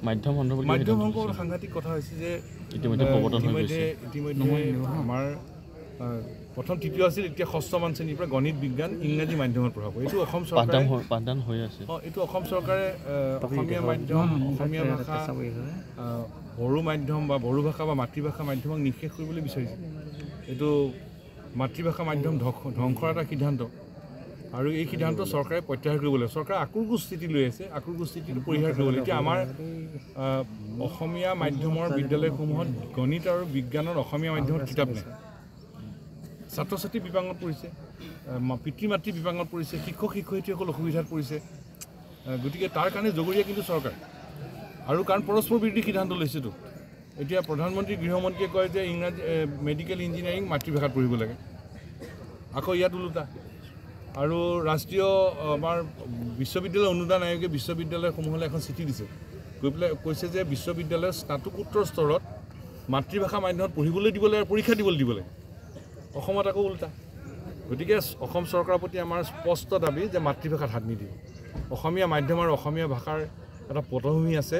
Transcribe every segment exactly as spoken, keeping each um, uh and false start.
মাধ্যম সন্দৰ্ভত মাধ্যম সংকৰ সাংঘাতিক কথা হৈছে যে ইতিমধ্যে প্ৰৱৰ্তন হৈ গৈছে ইতিমধ্যে আমাৰ প্ৰথম তৃতীয় আছিল এতিয়া ষষ্ঠমান শ্ৰেণীৰ পৰা গণিত বিজ্ঞান ইংৰাজী মাধ্যমত পঢ়াব এইটো অসম চৰকাৰে পাঠদান হৈ আছে অঁ এইটো অসম চৰকাৰে অসমীয়া মাধ্যম অসমীয়া ভাষা বড়ো মাধ্যম বা বড়ো ভাষা বা মাতৃভাষা মাধ্যমক নিষেধ কৰিবলৈ বিচাৰিছে এইটো মাতৃভাষা মাধ্যম ধ্বংসৰ এটা সিদ্ধান্ত আৰু এই সিদ্ধান্ত চৰকাৰে প্ৰত্যাহাৰ কৰিব লাগিব চৰকাৰে আকুৰগো স্থিতি লৈ আছে আকুৰগো স্থিতিটো পৰিহাৰ কৰিব লাগিব এতিয়া আমাৰ অসমীয়া মাধ্যমৰ বিদ্যালয়সমূহত গণিত আৰু বিজ্ঞানৰ অসমীয়া মাধ্যমত কিতাপ নাই ছাত্ৰ ছাত্ৰী বিপাঙত পৰিছে পিতৃ মাতৃ বিপাঙত পৰিছে শিক্ষক শিক্ষয়িত্ৰীসকল অসুবিধাত পৰিছে গতিকে তাৰ কাৰণে জগৰীয়া কিন্তু চৰকাৰ আৰু কাৰণ পৰস্পৰ বিৰোধী সিদ্ধান্ত লৈছেতো এতিয়া প্ৰধানমন্ত্ৰী গৃহমন্ত্ৰীয়ে কয় যে ইংৰাজী মেডিকেল ইঞ্জিনিয়াৰিং মাতৃভাষাত পঢ়িব লাগে আকৌ ইয়াত ওলোটা আৰু ৰাষ্ট্ৰীয় আমাৰ বিশ্ববিদ্যালয় অনুদান আয়োগে বিশ্ববিদ্যালয়সমূহলৈ এখন চিঠি দিছে গৈ পেলাই কৈছে যে বিশ্ববিদ্যালয়ৰ স্নাতকোত্তৰ স্তৰত মাতৃভাষা মাধ্যমত পঢ়িবলৈ দিব লাগে পৰীক্ষা দিবলৈ দিব লাগে অসমত আকৌ ওলোটা গতিকে অসম চৰকাৰৰ প্ৰতি আমাৰ স্পষ্ট দাবী যে মাতৃভাষাত হাত নিদিব অসমীয়া মাধ্যম আৰু অসমীয়া ভাষাৰ এটা পটভূমি আছে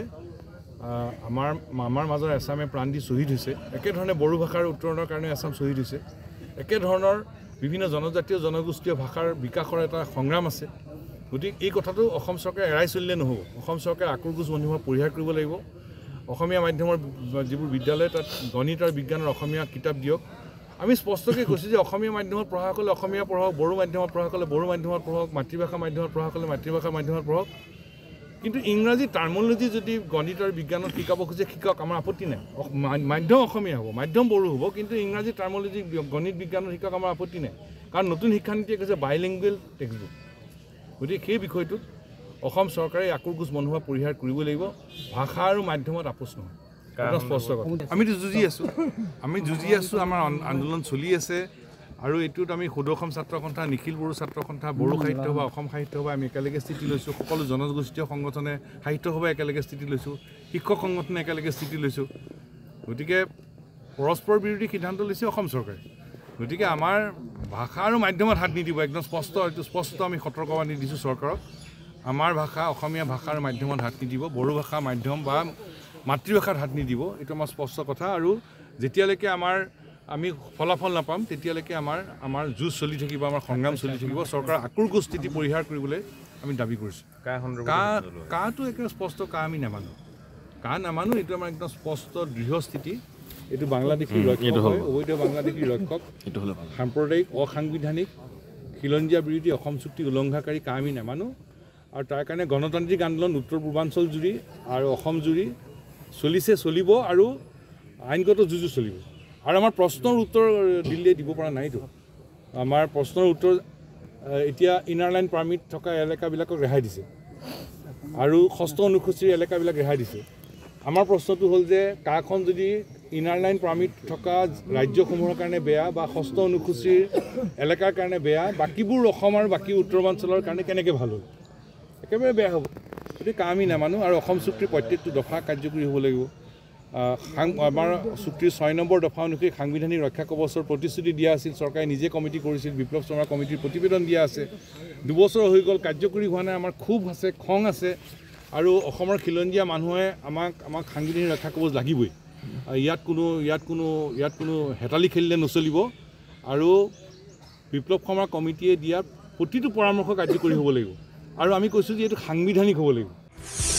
আমাৰ আমাৰ মাজৰ এছামে প্ৰাণ দি শ্বহীদ হৈছে একেধৰণে বড়ো ভাষাৰ উত্তৰণৰ কাৰণে এছাম শ্বহীদ হৈছে একেধৰণৰ বিভিন্ন জনজাতীয় জনগোষ্ঠীয় ভাষাৰ বিকাশৰ এটা সংগ্ৰাম আছে গতিকে এই কথাটো অসম চৰকাৰে এৰাই চলিলে নহ'ব অসম চৰকাৰে আকুৰগোজ মনোভাৱ পৰিহাৰ কৰিব লাগিব অসমীয়া মাধ্যমৰ যিবোৰ বিদ্যালয় তাত গণিত আৰু বিজ্ঞানৰ অসমীয়া কিতাপ দিয়ক আমি স্পষ্টকৈ কৈছোঁ যে অসমীয়া মাধ্যমত পঢ়াসকলে অসমীয়া পঢ়ক বড়ো মাধ্যমত পঢ়াসকলে বড়ো মাধ্যমত পঢ়ক মাতৃভাষা মাধ্যমত পঢ়াসকলে মাতৃভাষা মাধ্যমত পঢ়ক কিন্তু ইংৰাজী টাৰ্মলজি যদি গণিত আৰু বিজ্ঞানত শিকাব খোজে শিকক আমাৰ আপত্তি নাই মাধ্যম অসমীয়া হ'ব মাধ্যম বড়ো হ'ব কিন্তু ইংৰাজী টাৰ্মলজি গণিত বিজ্ঞানত শিকক আমাৰ আপত্তি নাই কাৰণ নতুন শিক্ষানীতিয়ে কৈছে বাইলিংগুৱেল টেক্সটবুক গতিকে সেই বিষয়টোত অসম চৰকাৰে আকুৰগোজ মনোভাৱ পৰিহাৰ কৰিব লাগিব ভাষা আৰু মাধ্যমত আপোচ নহয় এটা স্পষ্ট কথা আমিতো যুঁজি আছোঁ আমি যুঁজি আছোঁ আমাৰ আন্দোলন চলি আছে আৰু এইটোত আমি সুদৰ্শন ছাত্ৰ সন্থা নিখিল বড়ো ছাত্ৰ সন্থা বড়ো সাহিত্য সভা অসম সাহিত্য সভা আমি একেলগে স্থিতি লৈছোঁ সকলো জনগোষ্ঠীয় সংগঠনে সাহিত্য সভাই একেলগে স্থিতি লৈছোঁ শিক্ষক সংগঠনে একেলগে স্থিতি লৈছোঁ গতিকে পৰস্পৰ বিৰোধী সিদ্ধান্ত লৈছে অসম চৰকাৰে গতিকে আমাৰ ভাষা আৰু মাধ্যমত হাত নিদিব একদম স্পষ্ট এইটো স্পষ্ট আমি সতৰ্কবাণী দিছোঁ চৰকাৰক আমাৰ ভাষা অসমীয়া ভাষা আৰু মাধ্যমত হাত নিদিব বড়ো ভাষা মাধ্যম বা মাতৃভাষাত হাত নিদিব এইটো আমাৰ স্পষ্ট কথা আৰু যেতিয়ালৈকে আমাৰ আমি ফলাফল নাপাম তেতিয়ালৈকে আমাৰ আমাৰ যুঁজ চলি থাকিব আমাৰ সংগ্ৰাম চলি থাকিব চৰকাৰৰ আকুৰগোজ স্থিতি পৰিহাৰ কৰিবলৈ আমি দাবী কৰিছোঁ কা কাটো একেবাৰে স্পষ্ট কা আমি নামানো কা নামানো এইটো আমাৰ একদম স্পষ্ট দৃঢ় স্থিতি এইটো বাংলাদেশী ৰক্ষক হয় অবৈধ বাংলাদেশী ৰক্ষক সাম্প্ৰদায়িক অসাংবিধানিক খিলঞ্জীয়া বিৰোধী অসম চুক্তি উলংঘাকাৰী কা আমি নামানো আৰু তাৰ কাৰণে গণতান্ত্ৰিক আন্দোলন উত্তৰ পূৰ্বাঞ্চল জুৰি আৰু অসম জুৰি চলিছে চলিব আৰু আইনগত যুঁজো চলিব আৰু আমাৰ প্ৰশ্নৰ উত্তৰ দিল্লীয়ে দিব পৰা নাইতো আমাৰ প্ৰশ্নৰ উত্তৰ এতিয়া ইনাৰ লাইন পাৰ্মিট থকা এলেকাবিলাকক ৰেহাই দিছে আৰু ষষ্ঠ অনুসূচীৰ এলেকাবিলাক ৰেহাই দিছে আমাৰ প্ৰশ্নটো হ'ল যে কাখন যদি ইনাৰ লাইন পাৰ্মিট থকা ৰাজ্যসমূহৰ কাৰণে বেয়া বা ষষ্ঠ অনুসূচীৰ এলেকাৰ কাৰণে বেয়া বাকীবোৰ অসম আৰু বাকী উত্তৰ পূৰ্বাঞ্চলৰ কাৰণে কেনেকৈ ভাল হ'ল একেবাৰে বেয়া হ'ব গতিকে আমি নামানো আৰু অসম চুক্তিৰ প্ৰত্যেকটো দফা কাৰ্যকৰী হ'ব লাগিব আমাৰ চুক্তিৰ ছয় নম্বৰ দফা অনুসৰি সাংবিধানিক ৰক্ষা কৱচৰ প্ৰতিশ্ৰুতি দিয়া আছিল চৰকাৰে নিজে কমিটি কৰিছিল বিপ্লৱ শৰ্মা কমিটিৰ প্ৰতিবেদন দিয়া আছে দুবছৰ হৈ গ'ল কাৰ্যকৰী হোৱা নাই আমাৰ ক্ষোভ আছে খং আছে আৰু অসমৰ খিলঞ্জীয়া মানুহে আমাক আমাক সাংবিধানিক ৰক্ষা কৱচ লাগিবই ইয়াত কোনো ইয়াত কোনো ইয়াত কোনো হেতালি খেলিলে নচলিব আৰু বিপ্লৱ শৰ্মা কমিটিয়ে দিয়া প্ৰতিটো পৰামৰ্শ কাৰ্যকৰী হ'ব লাগিব আৰু আমি কৈছোঁ যে এইটো সাংবিধানিক হ'ব লাগিব